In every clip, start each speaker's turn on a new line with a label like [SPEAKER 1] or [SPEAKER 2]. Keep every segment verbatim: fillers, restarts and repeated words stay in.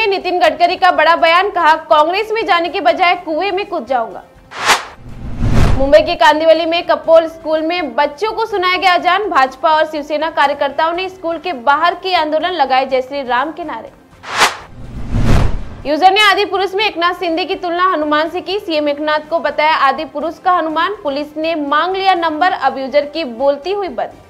[SPEAKER 1] नितिन गडकरी का बड़ा बयान, कहा कांग्रेस में जाने के बजाय कुएं में कूद जाऊंगा। मुंबई के कांदिवली में कपोल स्कूल में बच्चों को सुनाया गया अजान, भाजपा और शिवसेना कार्यकर्ताओं ने स्कूल के बाहर की आंदोलन लगाए जय श्री राम के नारे। यूजर ने आदि पुरुष में एकनाथ शिंदे की तुलना हनुमान से की, सीएम एकनाथ को बताया आदि पुरुष का हनुमान, पुलिस ने मांग लिया नंबर, अब यूजर की बोलती हुई बंद।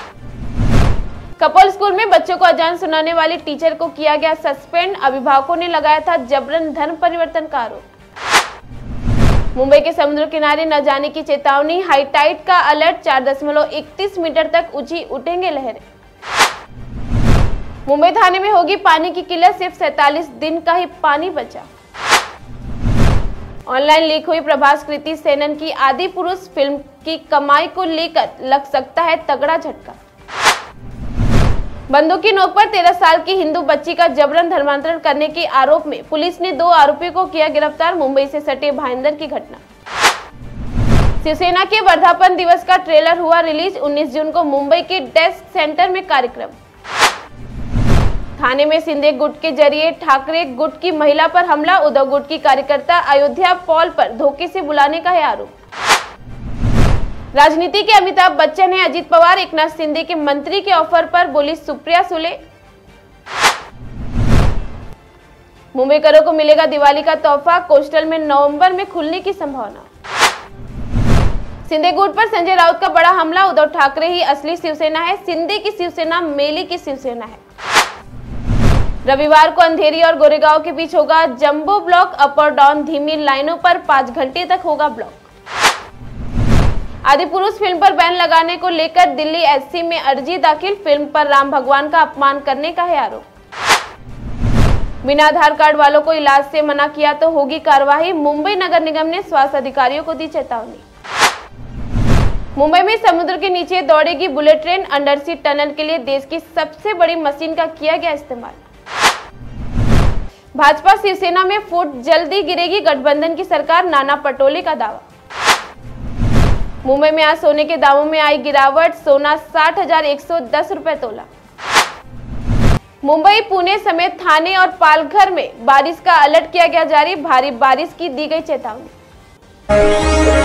[SPEAKER 1] कपोल स्कूल में बच्चों को अजान सुनाने वाली टीचर को किया गया सस्पेंड, अभिभावकों ने लगाया था जबरन धर्म परिवर्तन का आरोप। मुंबई के समुद्र किनारे न जाने की चेतावनी, हाई टाइड का अलर्ट, चार दशमलव इकतीस मीटर तक ऊंची उठेंगे लहरें। मुंबई थाने में होगी पानी की किल्लत, सिर्फ सैतालीस दिन का ही पानी बचा। ऑनलाइन लीक हुई प्रभास कृति सेनन की आदि पुरुष फिल्म की कमाई को लेकर लग सकता है तगड़ा झटका। बंदूक की नोक पर तेरह साल की हिंदू बच्ची का जबरन धर्मांतरण करने के आरोप में पुलिस ने दो आरोपियों को किया गिरफ्तार, मुंबई से सटे भाईंदर की घटना। शिवसेना के वर्धापन दिवस का ट्रेलर हुआ रिलीज, उन्नीस जून को मुंबई के डेस्क सेंटर में कार्यक्रम। थाने में शिंदे गुट के जरिए ठाकरे गुट की महिला पर हमला, उद्धव गुट की कार्यकर्ता अयोध्या पॉल पर धोखे से बुलाने का है आरोप। राजनीति के अमिताभ बच्चन है अजीत पवार, एकनाथ शिंदे के मंत्री के ऑफर पर बोली सुप्रिया सुले। मुंबईकरों को मिलेगा दिवाली का तोहफा, कोस्टल में नवंबर में खुलने की संभावना। शिंदे गुट पर संजय राउत का बड़ा हमला, उद्धव ठाकरे ही असली शिवसेना है, शिंदे की शिवसेना मेली की शिवसेना है। रविवार को अंधेरी और गोरेगांव के बीच होगा जंबो ब्लॉक, अप और डाउन धीमी लाइनों पर पांच घंटे तक होगा ब्लॉक। आदि पुरुष फिल्म पर बैन लगाने को लेकर दिल्ली एससी में अर्जी दाखिल, फिल्म पर राम भगवान का अपमान करने का है आरोप। बिना आधार कार्ड वालों को इलाज से मना किया तो होगी कार्रवाई, मुंबई नगर निगम ने स्वास्थ्य अधिकारियों को दी चेतावनी। मुंबई में समुद्र के नीचे दौड़ेगी बुलेट ट्रेन, अंडरसी टनल के लिए देश की सबसे बड़ी मशीन का किया गया इस्तेमाल। भाजपा शिवसेना में फूट, जल्दी गिरेगी गठबंधन की सरकार, नाना पटोले का दावा। मुंबई में आज सोने के दामों में आई गिरावट, सोना साठ हजार एक सौ दस रुपए तोला। मुंबई, पुणे समेत थाने और पालघर में बारिश का अलर्ट किया गया जारी, भारी बारिश की दी गई चेतावनी।